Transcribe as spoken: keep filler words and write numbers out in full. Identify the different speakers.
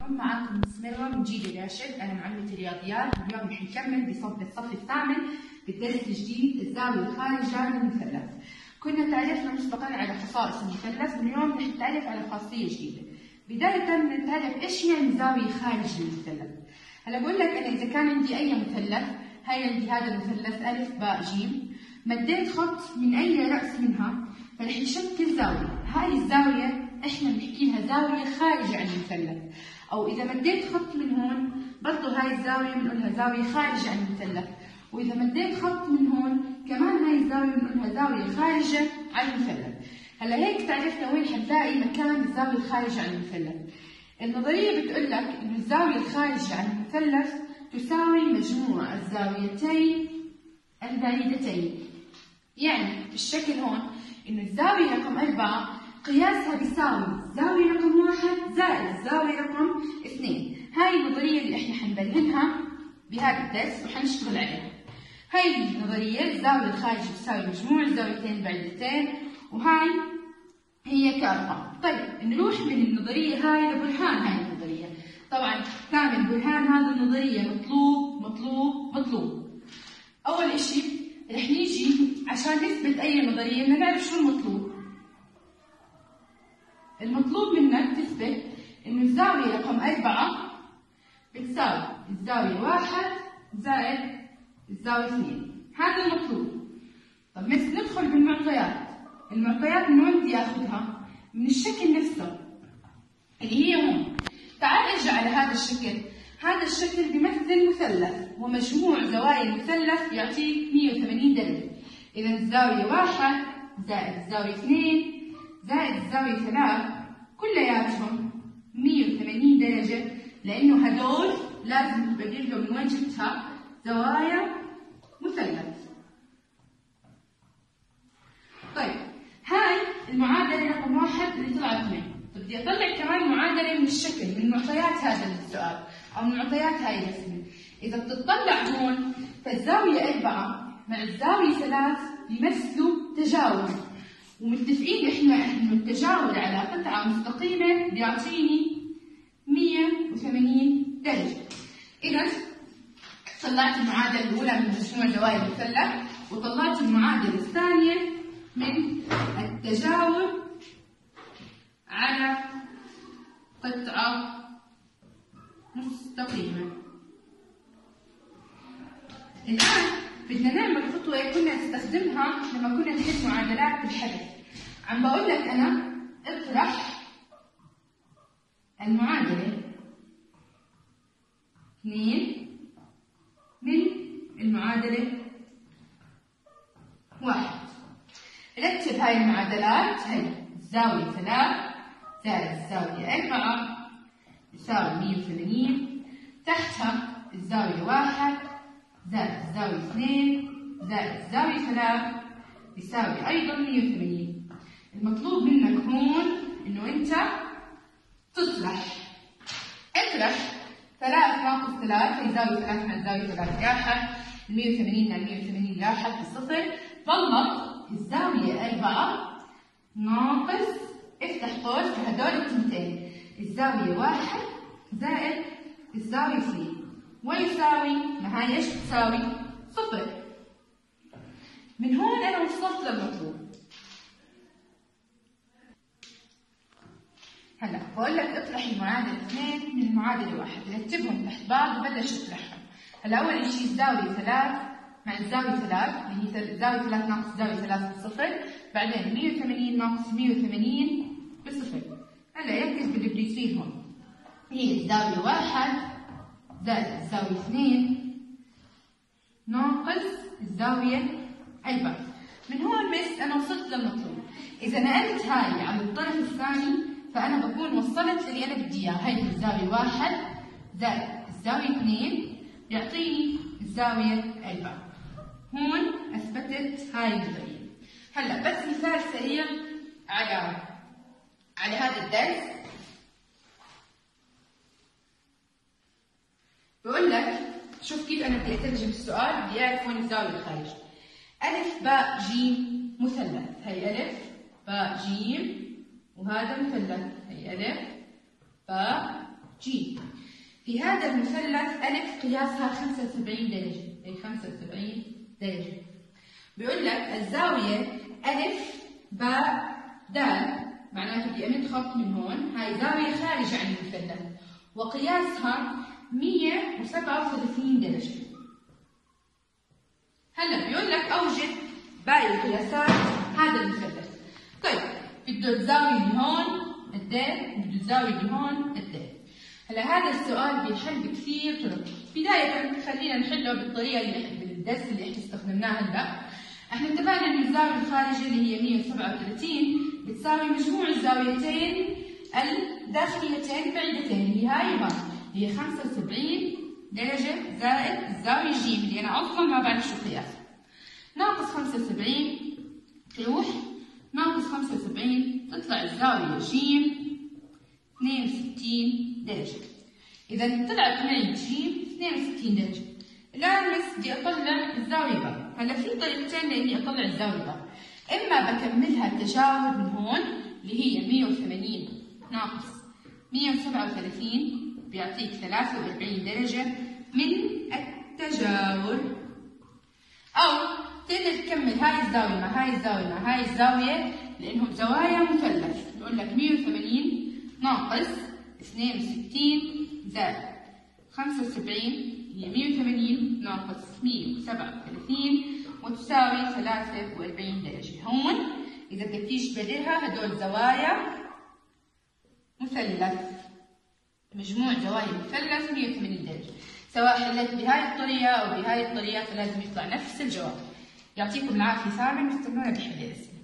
Speaker 1: معكم مس مروة من جيل راشد، أنا معلمة الرياضيات. اليوم رح نكمل بصف الصف الثامن بالدرس الجديد الزاوية الخارجة للمثلث. كنا تعرفنا مسبقا على خصائص المثلث، واليوم رح نتعرف على خاصية جديدة. بداية نتعرف إيش يعني زاوية خارج للمثلث. هلا بقول لك أنا إذا كان عندي أي مثلث، هاي عندي هذا المثلث ألف باء جيم، مديت خط من أي رأس منها فرح يشكل زاوية. هاي الزاوية إحنا بنحكي لها زاوية خارجة عن المثلث، أو إذا مديت خط من هون برضه هاي الزاوية بنقولها زاوية خارجة عن المثلث، وإذا مديت خط من هون كمان هاي الزاوية بنقولها زاوية خارجة عن المثلث. هلا هيك تعرفنا وين حنلاقي مكان الزاوية الخارجة عن المثلث. النظرية بتقول لك إنه الزاوية الخارجة عن المثلث تساوي مجموع الزاويتين البعيدتين. يعني الشكل هون إنه الزاوية رقم أربعة قياسها بيساوي زاوية رقم واحد زائد زاوية رقم اثنين. هاي النظرية اللي احنا حنبينها بهذا الدرس وحنشتغل عليها. هاي النظرية الزاوية الخارجة بتساوي مجموع الزاويتين البعيدتين، وهاي هي كأرقام. طيب نروح من النظرية هاي لبرهان هاي النظرية. طبعا كامل برهان هذه النظرية مطلوب مطلوب مطلوب. أول إشي رح نيجي عشان نثبت أي نظرية بدنا نعرف شو المطلوب. المطلوب منك تثبت إنه الزاوية رقم أربعة بتساوي الزاوية واحد زائد الزاوية اثنين. هذا المطلوب. طب بس ندخل بالمعطيات. المعطيات من وين بدي آخذها؟ من الشكل نفسه اللي هي هون. تعال ارجع على هذا الشكل. هذا الشكل بيمثل مثلث، ومجموع زوايا المثلث يعطيك مية وثمانين درجة. إذا الزاوية واحد زائد الزاوية اثنين زائد الزاوية ثلاث كلياتهم مية وثمانين درجة، لأنه هدول لازم تبين له من وين جبتها زوايا مثلث. طيب هاي المعادلة رقم واحد اللي طلعت منه. طب بدي أطلع كمان معادلة من الشكل من معطيات هذا السؤال أو من معطيات هاي الرسمة. إذا بتطلع هون فالزاوية أربعة مع الزاوية ثلاث يمثلوا تجاوز، ومتفقين إحنا إنه التجاوز على قطعة مستقيمة بيعطيني مية وثمانين درجة. إذا طلعت المعادلة الأولى من مجموع زوايا المثلث، وطلعت المعادلة الثانية من التجاوز على قطعة مستقيمة. الآن بدنا نعمل خطوة كنا نستخدمها لما كنا نحل معادلات بالحدث. عم بقول لك أنا اطرح المعادلة اثنين من المعادلة واحد. رتب هاي المعادلات. هي الزاوية ثلاث زائد الزاوية أربعة يساوي مية وثمانين، تحتها الزاوية واحد زائد الزاوية اثنين زائد الزاوية ثلاث يساوي أيضا مية وثمانين. المطلوب منك هون إنه أنت تطرح. اطرح ثلاث ناقص ثلاث هي زاوية ثلاث مع الزاوية ثلاث راحت، المية وثمانين مع المية وثمانين راحت بصفر، ظلت الزاوية أربعة ناقص افتح قوس بهدول التنتين الزاوية واحد زائد الزاوية اثنين، ويساوي ما هاي ايش بتساوي؟ صفر. من هون أنا وصلت للمطلوب. هلا بقول لك اطرح المعادلة اثنين من المعادلة واحد، رتبهم تحت بعض وبلش اطرحهم. هلا أول شيء الزاوية ثلاث مع الزاوية ثلاث اللي هي زاوية ثلاث ناقص زاوية ثلاث بصفر، بعدين مية وثمانين ناقص مية وثمانين بصفر. هلا ركز باللي بده يصير هون. هي الزاوية واحد زائد الزاوية اثنين ناقص الزاوية أربعة. من هون بس أنا وصلت للمطلوب. إذا نقلت هاي على الطرف الثاني فأنا بكون وصلت للي أنا بدي إياه. هاي الزاوية واحد زائد الزاوية اثنين يعطيني الزاوية أربعة. هون أثبتت هاي النظرية. هلا بس مثال سريع على على هذا الدرس. بقول لك شوف كيف أنا بدي أترجم السؤال، بدي أعرف وين الزاوية الخارجية. ألف باء جيم مثلث. هي ألف باء جيم وهذا مثلث. هي ألف باء ج. في هذا المثلث ألف قياسها خمسة وسبعين درجة، أي خمسة وسبعين درجة. بيقول لك الزاوية ألف باء دال، معناته بدي أمد خط من هون، هاي زاوية خارجة عن المثلث وقياسها مئة وسبعة وثلاثين درجة. هلا بيقول لك أوجد باقي قياسات هذا المثلث. طيب بده الزاوية اللي هون قد ايه؟ بده الزاوية اللي هون قد ايه؟ هلا هذا السؤال بينحل بكثير طرق. بداية خلينا نحله بالطريقة اللي بالدرس اللي احنا استخدمناه هلا. احنا اتفقنا ان الزاوية الخارجة اللي هي مئة وسبعة وثلاثين بتساوي مجموع الزاويتين الداخليتين البعيدتين اللي هاي هون، اللي هي خمسة وسبعين درجة زائد الزاوية ج اللي انا اصلا ما بعرف شو قياسها. ناقص خمسة وسبعين تروح، ناقص خمسة وسبعين تطلع الزاوية ج اثنين وستين درجة. إذا طلعت معي ج اثنين وستين درجة. الآن بس بدي أطلع الزاوية باء. هلا في طريقتين لإني أطلع الزاوية باء. إما بكملها التجاور من هون اللي هي مئة وثمانين ناقص مئة وسبعة وثلاثين بيعطيك ثلاثة وأربعين درجة من التجاور، أو تقدر تكمل هاي الزاوية مع هاي الزاوية مع هاي الزاوية لأنهم زوايا مثلث. بقول لك مئة وثمانين ناقص اثنين وستين زائد خمسة وسبعين هي مئة وثمانين ناقص مئة وسبعة وثلاثين وتساوي ثلاثة وأربعين درجة. هون إذا بدك تيجي تبررها هدول زوايا مثلث، مجموع زوايا مثلث مئة وثمانين درجة. سواء حليت بهاي الطريقة أو بهاي الطريقة فلازم يطلع نفس الجواب. يعطيكم العافية. سامع مستنونا بحل الأسئلة.